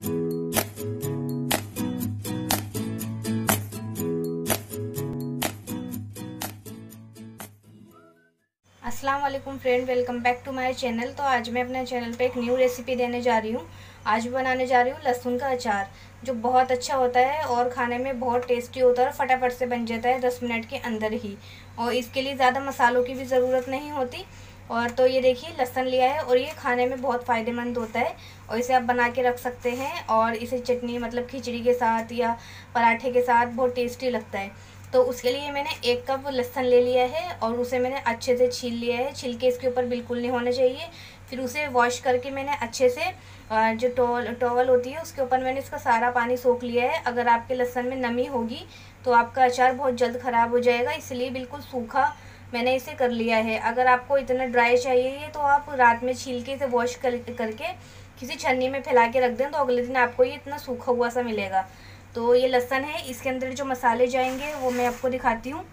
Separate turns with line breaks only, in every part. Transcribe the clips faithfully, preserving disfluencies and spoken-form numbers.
अस्सलाम वालेकुम friend, welcome back to my channel. तो आज मैं अपने चैनल पे एक न्यू रेसिपी देने जा रही हूँ। आज बनाने जा रही हूँ लहसुन का अचार, जो बहुत अच्छा होता है और खाने में बहुत टेस्टी होता है और फटाफट से बन जाता है दस मिनट के अंदर ही। और इसके लिए ज़्यादा मसालों की भी ज़रूरत नहीं होती। और तो ये देखिए लहसुन लिया है और ये खाने में बहुत फ़ायदेमंद होता है और इसे आप बना के रख सकते हैं और इसे चटनी मतलब खिचड़ी के साथ या पराठे के साथ बहुत टेस्टी लगता है। तो उसके लिए मैंने एक कप लहसुन ले लिया है और उसे मैंने अच्छे से छील लिया है। छिलके इसके ऊपर बिल्कुल नहीं होने चाहिए। फिर उसे वॉश करके मैंने अच्छे से जो टॉवल टॉवल होती है उसके ऊपर मैंने इसका सारा पानी सोख लिया है। अगर आपके लहसुन में नमी होगी तो आपका अचार बहुत जल्द ख़राब हो जाएगा, इसलिए बिल्कुल सूखा मैंने इसे कर लिया है। अगर आपको इतना ड्राई चाहिए तो आप रात में छिलके से वॉश कर करके किसी छन्नी में फैला के रख दें, तो अगले दिन आपको ये इतना सूखा हुआ सा मिलेगा। तो ये लहसुन है, इसके अंदर जो मसाले जाएंगे वो मैं आपको दिखाती हूँ।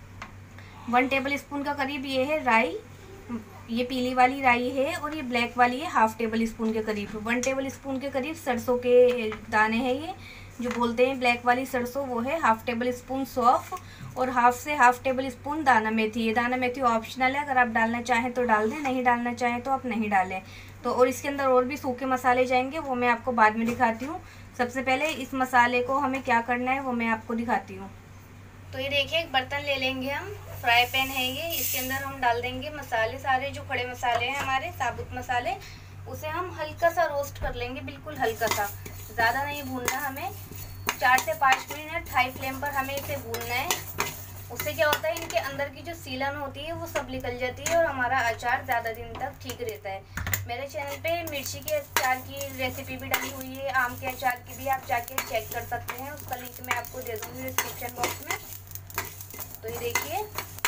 वन टेबल स्पून का करीब ये है राई, ये पीली वाली राई है, और ये ब्लैक वाली है हाफ टेबल स्पून के करीब। वन टेबल स्पून के करीब सरसों के दाने हैं, ये जो बोलते हैं ब्लैक वाली सरसों वो है। हाफ टेबल स्पून सौंफ और हाफ से हाफ टेबल स्पून दाना मेथी। ये दाना मेथी ऑप्शनल है, अगर आप डालना चाहें तो डाल दें, नहीं डालना चाहें तो आप नहीं डालें। तो और इसके अंदर और भी सूखे मसाले जाएंगे, वो मैं आपको बाद में दिखाती हूँ। सबसे पहले इस मसाले को हमें क्या करना है वो मैं आपको दिखाती हूँ। तो ये देखिए एक बर्तन ले लेंगे हम, फ्राई पैन है ये, इसके अंदर हम डाल देंगे मसाले, सारे जो खड़े मसाले हैं हमारे साबुत मसाले, उसे हम हल्का सा रोस्ट कर लेंगे, बिल्कुल हल्का सा, ज़्यादा नहीं भूनना हमें। चार से पाँच मिनट हाई फ्लेम पर हमें इसे भूनना है। उससे क्या होता है, इनके अंदर की जो सीलन होती है वो सब निकल जाती है और हमारा अचार ज़्यादा दिन तक ठीक रहता है। मेरे चैनल पे मिर्ची के अचार की रेसिपी भी डाली हुई है, आम के अचार की भी आप जाके चेक कर सकते हैं, उसका लिंक मैं आपको दे दूँगी डिस्क्रिप्शन बॉक्स में। तो ये देखिए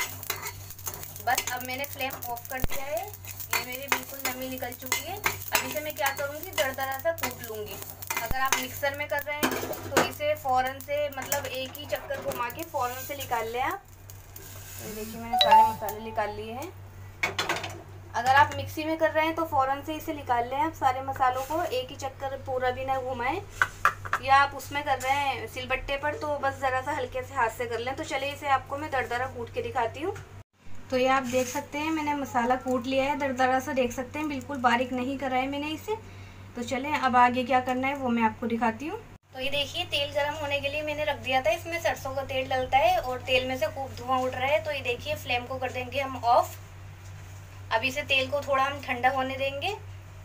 बस अब मैंने फ्लेम ऑफ कर दिया है, ये मेरी बिल्कुल नमी निकल चुकी है। अब इसे मैं क्या करूँगी, दरदरा सा कूट लूँगी। अगर आप मिक्सर में कर रहे हैं तो इसे फ़ौरन से मतलब एक ही चक्कर घुमा के फ़ौरन से निकाल लें आप। ये देखिए मैंने सारे मसाले निकाल लिए हैं। अगर आप मिक्सी में कर रहे हैं तो फ़ौरन से इसे निकाल लें आप सारे मसालों को, एक ही चक्कर पूरा भी ना घुमाएं। या आप उसमें कर रहे हैं सिलबट्टे पर तो बस ज़रा सा हल्के से हाथ से कर लें। तो चलिए इसे आपको मैं दरदरा कूट के दिखाती हूँ। तो ये आप देख सकते हैं मैंने मसाला कूट लिया है, दरदरा सा देख सकते हैं, बिल्कुल बारीक नहीं करा है मैंने इसे। तो चलें अब आगे क्या करना है वो मैं आपको दिखाती हूँ। तो ये देखिए तेल गरम होने के लिए मैंने रख दिया था, इसमें सरसों का तेल डलता है और तेल में से खूब धुआं उठ रहा है। तो ये देखिए फ्लेम को कर देंगे हम ऑफ। अब इसे तेल को थोड़ा हम ठंडा होने देंगे,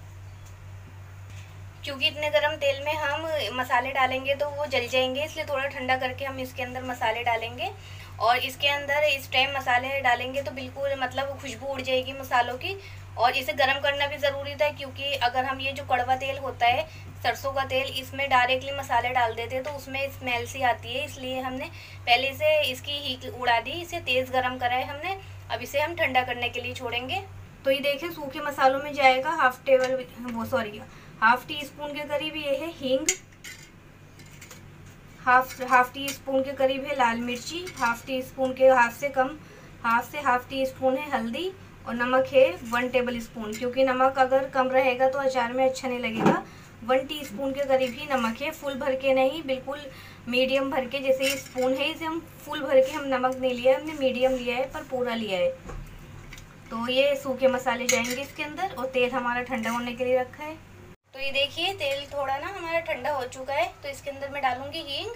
क्योंकि इतने गरम तेल में हम मसाले डालेंगे तो वो जल जाएंगे, इसलिए थोड़ा ठंडा करके हम इसके अंदर मसाले डालेंगे। और इसके अंदर इस टाइम मसाले डालेंगे तो बिल्कुल मतलब खुशबू उड़ जाएगी मसालों की। और इसे गर्म करना भी ज़रूरी था, क्योंकि अगर हम ये जो कड़वा तेल होता है सरसों का तेल, इसमें डायरेक्टली मसाले डाल देते हैं तो उसमें स्मेल सी आती है, इसलिए हमने पहले से इसकी हीट उड़ा दी, इसे तेज़ गर्म करा है हमने। अब इसे हम ठंडा करने के लिए छोड़ेंगे। तो ये देखिए सूखे मसालों में जाएगा हाफ टेबल वो सॉरी हाफ टी स्पून के करीब ये है हींग, हाफ हाफ टी स्पून के करीब है लाल मिर्ची, हाफ टी स्पून के हाफ से कम हाफ से हाफ टी स्पून है हल्दी, और नमक है वन टेबल स्पून, क्योंकि नमक अगर कम रहेगा तो अचार में अच्छा नहीं लगेगा। वन टीस्पून के करीब ही नमक है, फुल भर के नहीं, बिल्कुल मीडियम भर के। जैसे ये स्पून है इसे हम फुल भर के हम नमक नहीं लिया है, हमने मीडियम लिया है पर पूरा लिया है। तो ये सूखे मसाले जाएंगे इसके अंदर और तेल हमारा ठंडा होने के लिए रखा है। तो ये देखिए तेल थोड़ा ना हमारा ठंडा हो चुका है, तो इसके अंदर मैं डालूंगी हींग,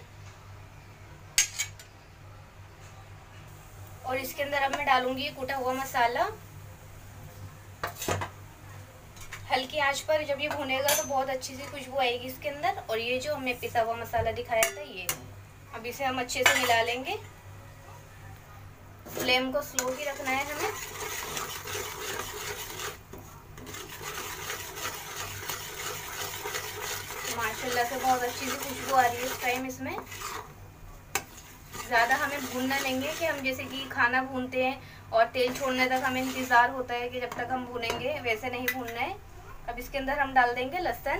और इसके अंदर अब मैं डालूंगी कूटा हुआ मसाला। हल्की आंच पर जब ये भुनेगा तो बहुत अच्छी सी खुशबू आएगी इसके अंदर। और ये जो हमने पिसा हुआ मसाला दिखाया था ये, अब इसे हम अच्छे से मिला लेंगे। फ्लेम को स्लो ही रखना है हमें। माशाल्लाह से बहुत अच्छी सी खुशबू आ रही है इस टाइम इसमें। ज़्यादा हमें भूनना नहीं है कि हम जैसे कि खाना भूनते हैं और तेल छोड़ने तक हमें इंतज़ार होता है कि जब तक हम भूनेंगे, वैसे नहीं भूनना है। अब इसके अंदर हम डाल देंगे लहसुन,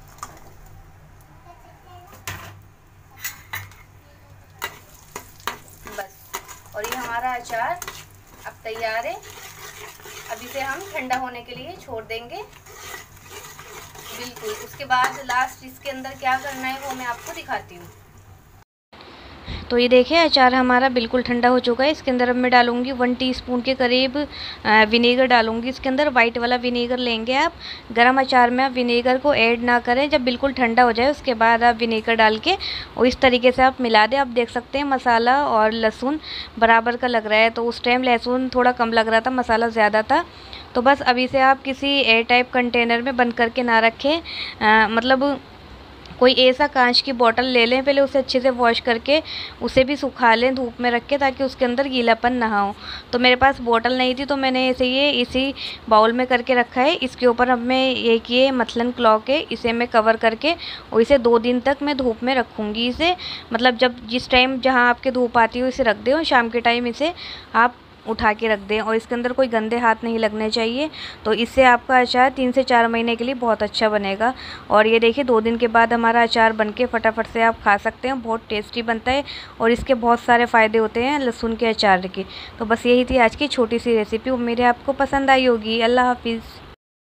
बस, और ये हमारा अचार अब तैयार है। अब इसे हम ठंडा होने के लिए छोड़ देंगे। बिल्कुल। उसके बाद लास्ट इसके अंदर क्या करना है वो मैं आपको दिखाती हूँ। तो ये देखिए अचार हमारा बिल्कुल ठंडा हो चुका है। इसके अंदर अब मैं डालूँगी वन टीस्पून के करीब विनेगर डालूँगी। इसके अंदर वाइट वाला विनेगर लेंगे आप। गरम अचार में आप विनेगर को ऐड ना करें, जब बिल्कुल ठंडा हो जाए उसके बाद आप विनेगर डाल के और इस तरीके से आप मिला दें। आप देख सकते हैं मसाला और लहसुन बराबर का लग रहा है, तो उस टाइम लहसुन थोड़ा कम लग रहा था, मसाला ज़्यादा था। तो बस अभी से आप किसी एयर टाइप कंटेनर में बंद करके ना रखें, आ, मतलब कोई ऐसा कांच की बोतल ले लें, पहले उसे अच्छे से वॉश करके उसे भी सुखा लें धूप में रख के, ताकि उसके अंदर गीलापन ना हो। तो मेरे पास बोतल नहीं थी तो मैंने ऐसे ये इसी बाउल में करके रखा है। इसके ऊपर अब मैं एक ये मसलन क्लॉक है, इसे मैं कवर करके और इसे दो दिन तक मैं धूप में रखूँगी। इसे मतलब जब जिस टाइम जहाँ आपके धूप आती हो इसे रख दें, और शाम के टाइम इसे आप उठा के रख दें, और इसके अंदर कोई गंदे हाथ नहीं लगने चाहिए। तो इससे आपका अचार तीन से चार महीने के लिए बहुत अच्छा बनेगा। और ये देखिए दो दिन के बाद हमारा अचार बनके फटाफट से आप खा सकते हैं, बहुत टेस्टी बनता है और इसके बहुत सारे फ़ायदे होते हैं लहसुन के अचार के। तो बस यही थी आज की छोटी सी रेसिपी, उम्मीद है आपको पसंद आई होगी। अल्लाह हाफिज़।